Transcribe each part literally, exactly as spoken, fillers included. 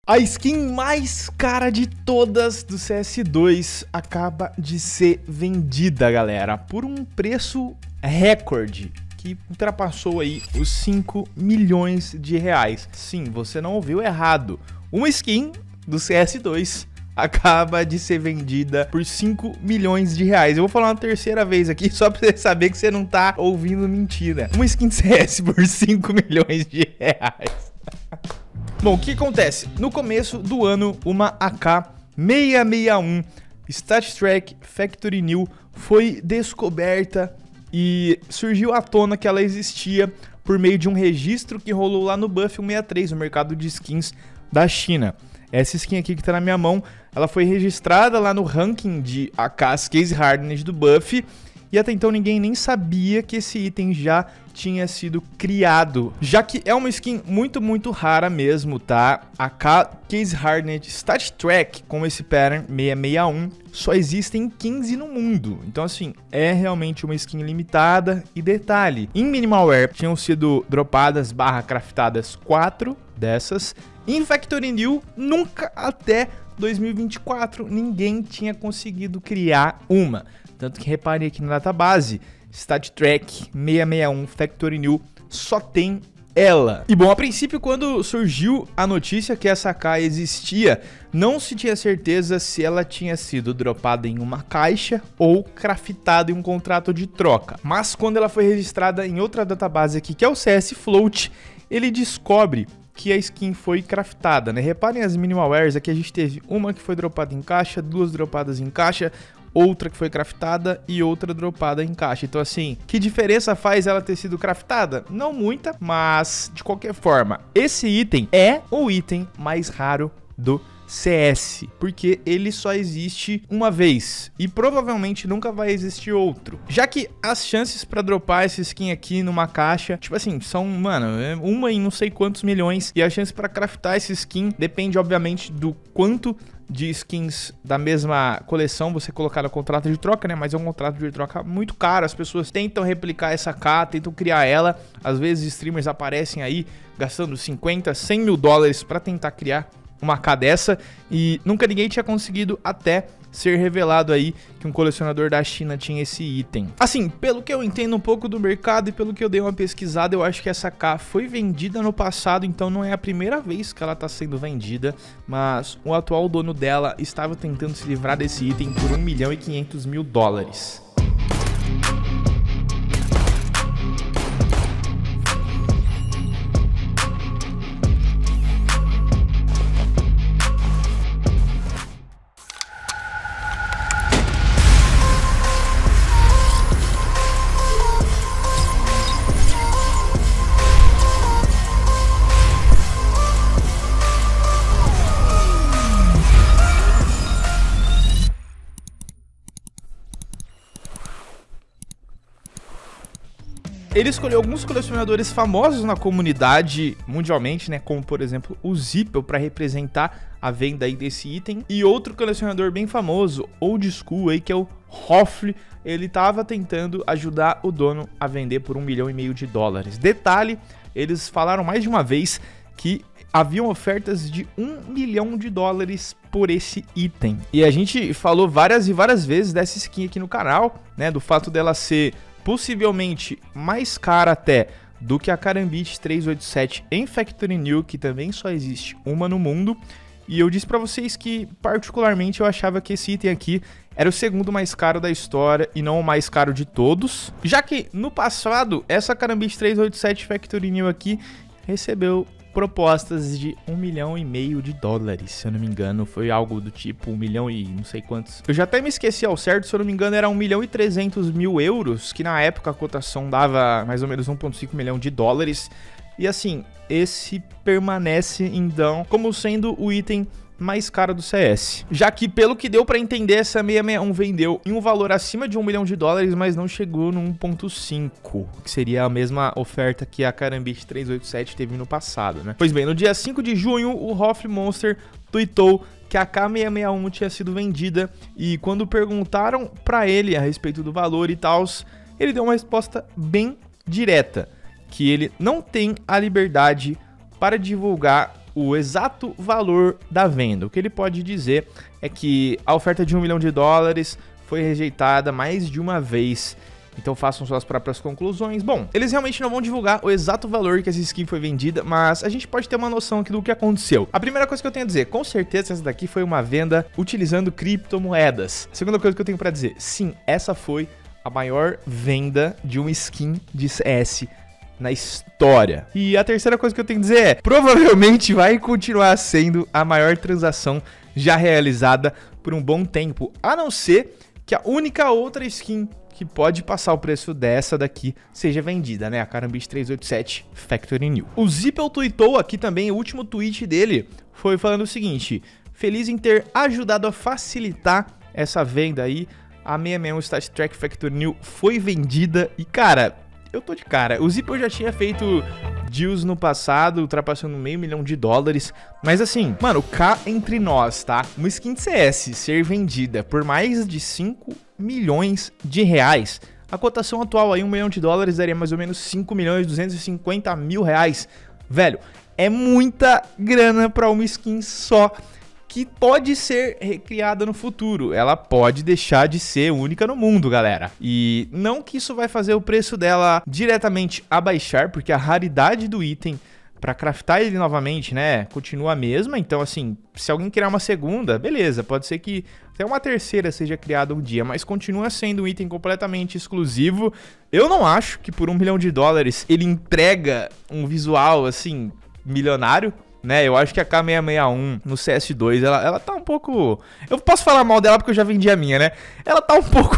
A skin mais cara de todas do C S dois acaba de ser vendida, galera, por um preço recorde que ultrapassou aí os cinco milhões de reais. Sim, você não ouviu errado. Uma skin do C S dois acaba de ser vendida por cinco milhões de reais. Eu vou falar uma terceira vez aqui, só pra você saber que você não tá ouvindo mentira. Uma skin de C S por cinco milhões de reais. Bom, o que acontece? No começo do ano, uma A K seis seis um StatTrak Factory New foi descoberta e surgiu à tona que ela existia por meio de um registro que rolou lá no Buff cento e sessenta e três, no mercado de skins da China. Essa skin aqui que tá na minha mão, ela foi registrada lá no ranking de A Ks Case Hardened do Buff, e até então ninguém nem sabia que esse item já tinha sido criado, já que é uma skin muito, muito rara mesmo, tá? A K Case Hardened StatTrak com esse pattern seis seis um só existem quinze no mundo, então assim, é realmente uma skin limitada. E detalhe, em Minimalware tinham sido dropadas barra craftadas quatro dessas, em Factory New nunca até dois mil e vinte e quatro ninguém tinha conseguido criar uma. Tanto que repare aqui na database, StatTrak seis seis um Factory New só tem ela. E bom, a princípio, quando surgiu a notícia que essa K existia, não se tinha certeza se ela tinha sido dropada em uma caixa ou craftada em um contrato de troca. Mas quando ela foi registrada em outra database aqui, que é o C S Float, ele descobre que a skin foi craftada, né? Reparem as Minimalwares, aqui a gente teve uma que foi dropada em caixa, duas dropadas em caixa, outra que foi craftada e outra dropada em caixa. Então assim, que diferença faz ela ter sido craftada? Não muita, mas de qualquer forma, esse item é o item mais raro do C S, porque ele só existe uma vez e provavelmente nunca vai existir outro, já que as chances pra dropar essa skin aqui numa caixa, tipo assim, são, mano, uma em não sei quantos milhões, e a chance pra craftar essa skin depende obviamente do quanto de skins da mesma coleção você colocar no contrato de troca, né? Mas é um contrato de troca muito caro, as pessoas tentam replicar essa K, tentam criar ela, às vezes streamers aparecem aí gastando cinquenta, cem mil dólares pra tentar criar uma K dessa, e nunca ninguém tinha conseguido até ser revelado aí que um colecionador da China tinha esse item. Assim, pelo que eu entendo um pouco do mercado e pelo que eu dei uma pesquisada, eu acho que essa K foi vendida no passado, então não é a primeira vez que ela está sendo vendida, mas o atual dono dela estava tentando se livrar desse item por um milhão e quinhentos mil dólares. Ele escolheu alguns colecionadores famosos na comunidade mundialmente, né, como por exemplo o Zippel, para representar a venda aí desse item, e outro colecionador bem famoso, old school aí, que é o Hoffle. Ele tava tentando ajudar o dono a vender por um milhão e meio de dólares. Detalhe, eles falaram mais de uma vez que haviam ofertas de um milhão de dólares por esse item. E a gente falou várias e várias vezes dessa skin aqui no canal, né, do fato dela ser possivelmente mais cara até do que a Karambit trezentos e oitenta e sete em Factory New, que também só existe uma no mundo. E eu disse pra vocês que, particularmente, eu achava que esse item aqui era o segundo mais caro da história e não o mais caro de todos, já que no passado essa Karambit trezentos e oitenta e sete Factory New aqui recebeu propostas de um milhão e meio de dólares, se eu não me engano, foi algo do tipo um milhão e não sei quantos. Eu já até me esqueci ao certo, se eu não me engano era um milhão e trezentos mil euros, que na época a cotação dava mais ou menos um vírgula cinco milhão de dólares. E assim, esse permanece então como sendo o item mais caro do C S, já que pelo que deu pra entender, essa seis seis um vendeu em um valor acima de um milhão de dólares, mas não chegou no um vírgula cinco, que seria a mesma oferta que a Karambit trezentos e oitenta e sete teve no passado, né? Pois bem, no dia cinco de junho, o Hoffle Monster tweetou que a K seis seis um tinha sido vendida, e quando perguntaram pra ele a respeito do valor e tal, ele deu uma resposta bem direta, que ele não tem a liberdade para divulgar o exato valor da venda. O que ele pode dizer é que a oferta de um milhão de dólares foi rejeitada mais de uma vez. Então façam suas próprias conclusões. Bom, eles realmente não vão divulgar o exato valor que essa skin foi vendida, mas a gente pode ter uma noção aqui do que aconteceu. A primeira coisa que eu tenho a dizer, com certeza essa daqui foi uma venda utilizando criptomoedas. A segunda coisa que eu tenho pra dizer, sim, essa foi a maior venda de uma skin de C S na história. E a terceira coisa que eu tenho a dizer é, provavelmente vai continuar sendo a maior transação já realizada por um bom tempo, a não ser que a única outra skin que pode passar o preço dessa daqui seja vendida, né? A Karambit trezentos e oitenta e sete Factory New. O Zippel tweetou aqui também, o último tweet dele foi falando o seguinte: feliz em ter ajudado a facilitar essa venda aí. A seiscentos e sessenta e um Stat Track Factory New foi vendida e, cara, eu tô de cara. O Zippel já tinha feito deals no passado, ultrapassando meio milhão de dólares. Mas assim, mano, cá entre nós, tá? Uma skin de C S ser vendida por mais de cinco milhões de reais. A cotação atual aí, um milhão de dólares, daria mais ou menos cinco milhões duzentos e cinquenta mil reais. Velho, é muita grana pra uma skin só, que pode ser recriada no futuro. Ela pode deixar de ser única no mundo, galera. E não que isso vai fazer o preço dela diretamente abaixar, porque a raridade do item para craftar ele novamente, né, continua a mesma. Então, assim, se alguém criar uma segunda, beleza, pode ser que até uma terceira seja criada um dia, mas continua sendo um item completamente exclusivo. Eu não acho que por um milhão de dólares ele entrega um visual, assim, milionário, né? Eu acho que a K seiscentos e sessenta e um no C S dois, ela, ela tá um pouco... Eu posso falar mal dela porque eu já vendi a minha, né? Ela tá um pouco...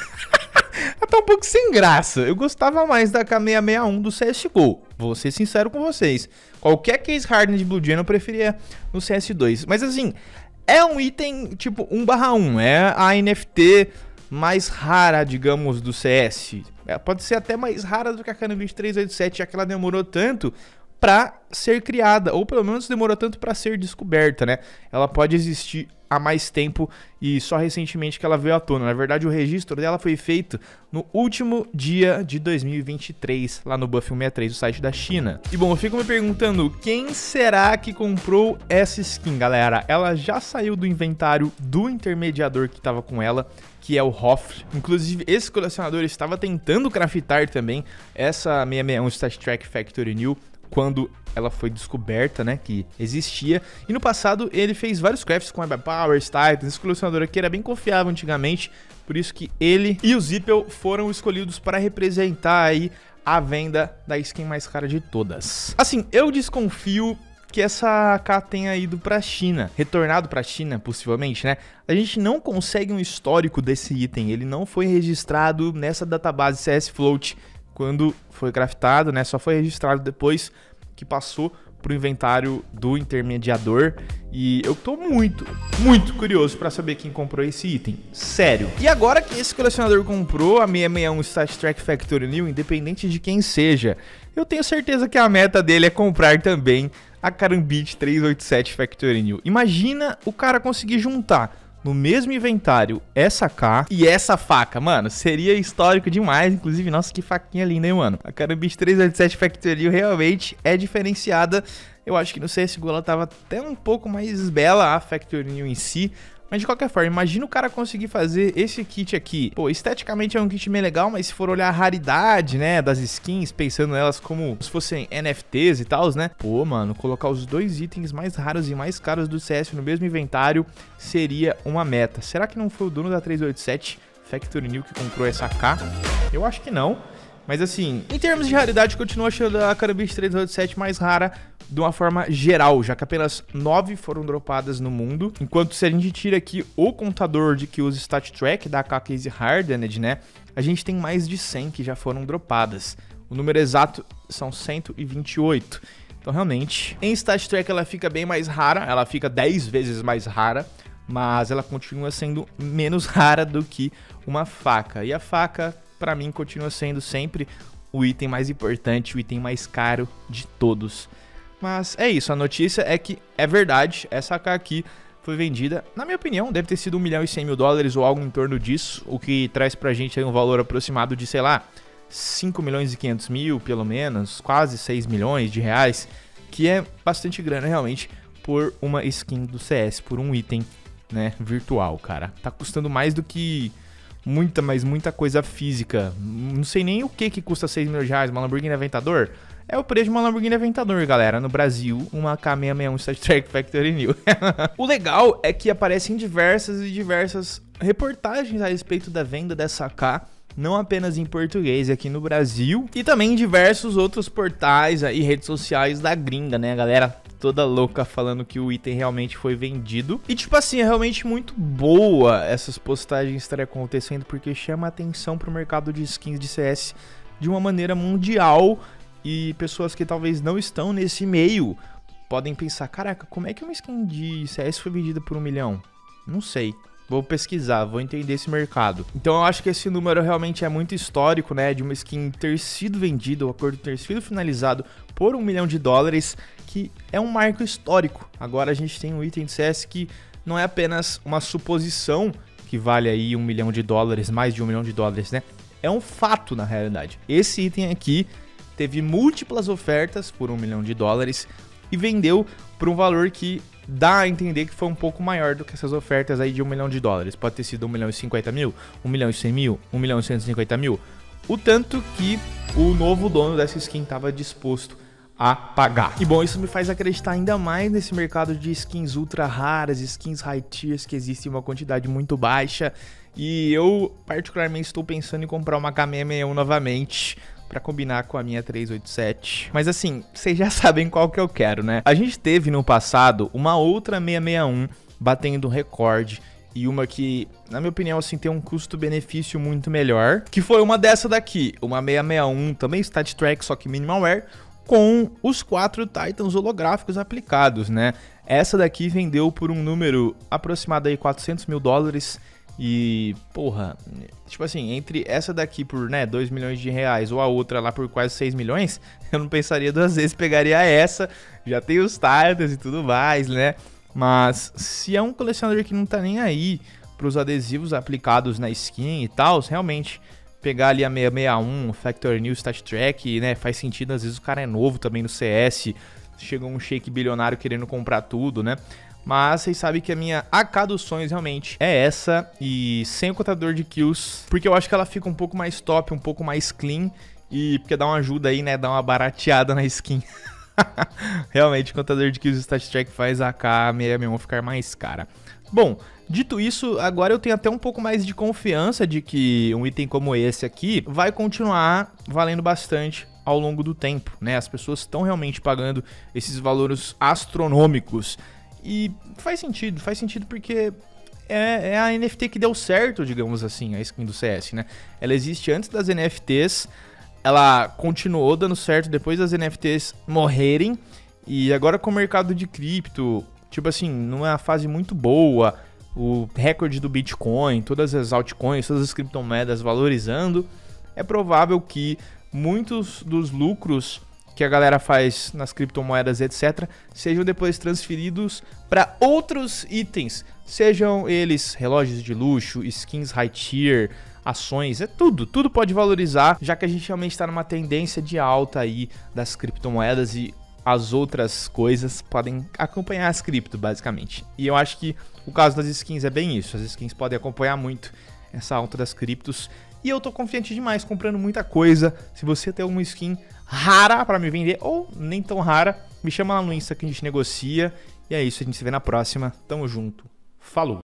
ela tá um pouco sem graça. Eu gostava mais da K seiscentos e sessenta e um do C S G O. Vou ser sincero com vocês. Qualquer case hardened de Blue Gem eu preferia no C S dois. Mas assim, é um item tipo um barra um. É a N F T mais rara, digamos, do C S. É, pode ser até mais rara do que a Karambit trezentos e oitenta e sete, já que ela demorou tanto para ser criada, ou pelo menos demorou tanto para ser descoberta, né? Ela pode existir há mais tempo e só recentemente que ela veio à tona. Na verdade, o registro dela foi feito no último dia de dois mil e vinte e três, lá no Buff cento e sessenta e três, o site da China. E bom, eu fico me perguntando, quem será que comprou essa skin, galera? Ela já saiu do inventário do intermediador que estava com ela, que é o Hoff. Inclusive, esse colecionador estava tentando craftar também essa seiscentos e sessenta e um Stat Track Factory New, quando ela foi descoberta, né, que existia. E no passado ele fez vários crafts com a Power, Titans. Esse colecionador aqui era bem confiável antigamente, por isso que ele e o Zippel foram escolhidos para representar aí a venda da skin mais cara de todas. Assim, eu desconfio que essa A K tenha ido para a China, retornado para a China, possivelmente, né? A gente não consegue um histórico desse item, ele não foi registrado nessa database C S Float quando foi craftado, né? Só foi registrado depois que passou pro inventário do intermediador. E eu tô muito, muito curioso para saber quem comprou esse item. Sério. E agora que esse colecionador comprou a seiscentos e sessenta e um Stat Track Factory New, independente de quem seja, eu tenho certeza que a meta dele é comprar também a Karambit trezentos e oitenta e sete Factory New. Imagina o cara conseguir juntar no mesmo inventário essa K e essa faca, mano, seria histórico demais. Inclusive, nossa, que faquinha linda, hein, mano. A Karambit trezentos e oitenta e sete Factory realmente é diferenciada. Eu acho que no C S G O ela tava até um pouco mais bela, a Factory em si. Mas de qualquer forma, imagina o cara conseguir fazer esse kit aqui. Pô, esteticamente é um kit meio legal, mas se for olhar a raridade, né, das skins, pensando nelas como se fossem N F Ts e tal, né? Pô, mano, colocar os dois itens mais raros e mais caros do C S no mesmo inventário seria uma meta. Será que não foi o dono da trezentos e oitenta e sete Factory New que comprou essa K? Eu acho que não. Mas assim, em termos de raridade, eu continuo achando a Karambit trezentos e oitenta e sete mais rara de uma forma geral, já que apenas nove foram dropadas no mundo. Enquanto se a gente tira aqui o contador de que usa Stat Track da A K Case Hardened, né, a gente tem mais de cem que já foram dropadas. O número exato são cento e vinte e oito. Então realmente, em Stat Track ela fica bem mais rara, ela fica dez vezes mais rara, mas ela continua sendo menos rara do que uma faca. E a faca, pra mim, continua sendo sempre o item mais importante, o item mais caro de todos. Mas é isso, a notícia é que é verdade, essa A K aqui foi vendida, na minha opinião, deve ter sido um milhão e cem mil dólares ou algo em torno disso, o que traz pra gente aí um valor aproximado de, sei lá, cinco milhões e quinhentos mil, pelo menos, quase seis milhões de reais. que é bastante grana realmente por uma skin do C S, por um item, né, virtual, cara. Tá custando mais do que muita, mas muita coisa física. Não sei nem o que que custa seis milhões de reais, uma Lamborghini Aventador. É o preço de uma Lamborghini Aventador, galera. No Brasil, uma K seiscentos e sessenta e um Star Trek Factory New. O legal é que aparecem diversas e diversas reportagens a respeito da venda dessa K, não apenas em português aqui no Brasil, e também em diversos outros portais aí, redes sociais da gringa, né, galera? Toda louca falando que o item realmente foi vendido. E tipo assim, é realmente muito boa essas postagens estarem acontecendo, porque chama atenção pro mercado de skins de C S de uma maneira mundial. E pessoas que talvez não estão nesse meio podem pensar, caraca, como é que uma skin de C S foi vendida por um milhão? Não sei. Vou pesquisar, vou entender esse mercado. Então eu acho que esse número realmente é muito histórico, né? De uma skin ter sido vendida, o acordo ter sido finalizado por um milhão de dólares, que é um marco histórico. Agora a gente tem um item de C S que não é apenas uma suposição que vale aí um milhão de dólares, mais de um milhão de dólares, né? É um fato na realidade. Esse item aqui teve múltiplas ofertas por um milhão de dólares e vendeu por um valor que dá a entender que foi um pouco maior do que essas ofertas aí de um milhão de dólares. Pode ter sido um milhão e cinquenta mil, um milhão e cem mil, um milhão e cento e cinquenta mil. O tanto que o novo dono dessa skin estava disposto a pagar. E bom, isso me faz acreditar ainda mais nesse mercado de skins ultra raras, skins high tiers, que existe uma quantidade muito baixa. E eu particularmente estou pensando em comprar uma K seiscentos e sessenta e um novamente, pra combinar com a minha trezentos e oitenta e sete. Mas assim, vocês já sabem qual que eu quero, né? A gente teve no passado uma outra seiscentos e sessenta e um batendo recorde, e uma que, na minha opinião, assim, tem um custo-benefício muito melhor, que foi uma dessa daqui, uma seiscentos e sessenta e um, também Stat Track, só que Minimal Wear, com os quatro Titans holográficos aplicados, né? Essa daqui vendeu por um número aproximado aí quatrocentos mil dólares. E, porra, tipo assim, entre essa daqui por, né, dois milhões de reais ou a outra lá por quase seis milhões, eu não pensaria duas vezes, pegaria essa, já tem os Titans e tudo mais, né? Mas se é um colecionador que não tá nem aí pros adesivos aplicados na skin e tal, realmente pegar ali a seiscentos e sessenta e um, Factory New, Stat Track, né, faz sentido. Às vezes o cara é novo também no C S, chega um shake bilionário querendo comprar tudo, né? Mas vocês sabem que a minha A K dos sonhos realmente é essa, e sem o contador de kills, porque eu acho que ela fica um pouco mais top, um pouco mais clean, e porque dá uma ajuda aí, né, dá uma barateada na skin. Realmente o contador de kills do Stat Track faz a A K seiscentos e sessenta e um ficar mais cara. Bom, dito isso, agora eu tenho até um pouco mais de confiança de que um item como esse aqui vai continuar valendo bastante ao longo do tempo, né? As pessoas estão realmente pagando esses valores astronômicos. E faz sentido, faz sentido porque é, é a N F T que deu certo, digamos assim, a skin do C S, né? Ela existe antes das N F Ts, ela continuou dando certo depois das N F Ts morrerem, e agora com o mercado de cripto, tipo assim, numa fase muito boa, o recorde do Bitcoin, todas as altcoins, todas as criptomoedas valorizando, é provável que muitos dos lucros que a galera faz nas criptomoedas, etcétera, sejam depois transferidos para outros itens, sejam eles relógios de luxo, skins high tier, ações, é tudo, tudo pode valorizar, já que a gente realmente está numa tendência de alta aí das criptomoedas, e as outras coisas podem acompanhar as cripto, basicamente. E eu acho que o caso das skins é bem isso, as skins podem acompanhar muito essa alta das criptos, e eu tô confiante demais, comprando muita coisa. Se você tem alguma skin rara pra me vender, ou nem tão rara, me chama lá no Insta que a gente negocia. E é isso, a gente se vê na próxima. Tamo junto. Falou!